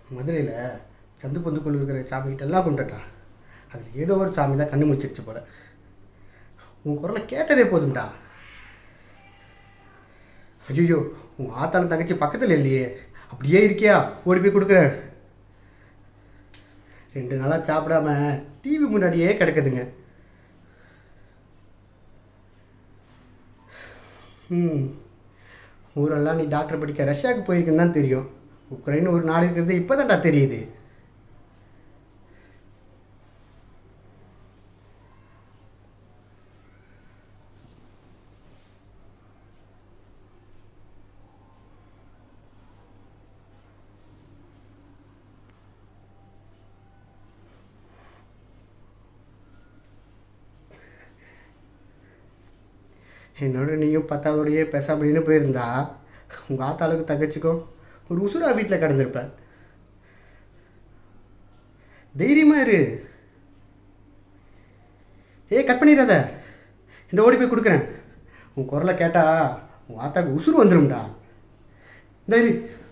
மதுரையில் சந்து பொந்துக்குள்ள இருக்கிற சாமிகிட்டெல்லாம் கொண்டுட்டா. அதில் ஏதோ ஒரு சாமி தான் கண்ணு முடிச்சிருச்சு போல. உன் குரலை கேட்டதே போதும்டா. ஐயோ, உன் ஆத்தாலும் தங்கச்சி பக்கத்தில் இல்லையே, அப்படியே இருக்கியா? ஓடி போய் கொடுக்குறேன். 2 நாளாக சாப்பிடாம டிவி முன்னாடியே கிடக்குதுங்க. ஊரெல்லாம் நீ டாக்டர் படிக்க ரஷ்யாவுக்கு போயிருக்குன்னு தான் தெரியும். உக்ரைன் ஒரு நாடு இருக்கிறது இப்போ தான்டா தெரியுது. என்னோட நீயும் 10வதோடையே பேசாமலின்னு போயிருந்தா உங்கள் ஆத்தாளுக்கு தங்கச்சிக்கும் ஒரு உசுரா வீட்டில் கிடந்திருப்ப. தைரியமாக இரு. கட் பண்ணிடாத. இந்த ஓடி போய் கொடுக்குறேன். உன் குரலை கேட்டால் உன் ஆத்தாவுக்கு உசுறு வந்துடும்டா. தைரி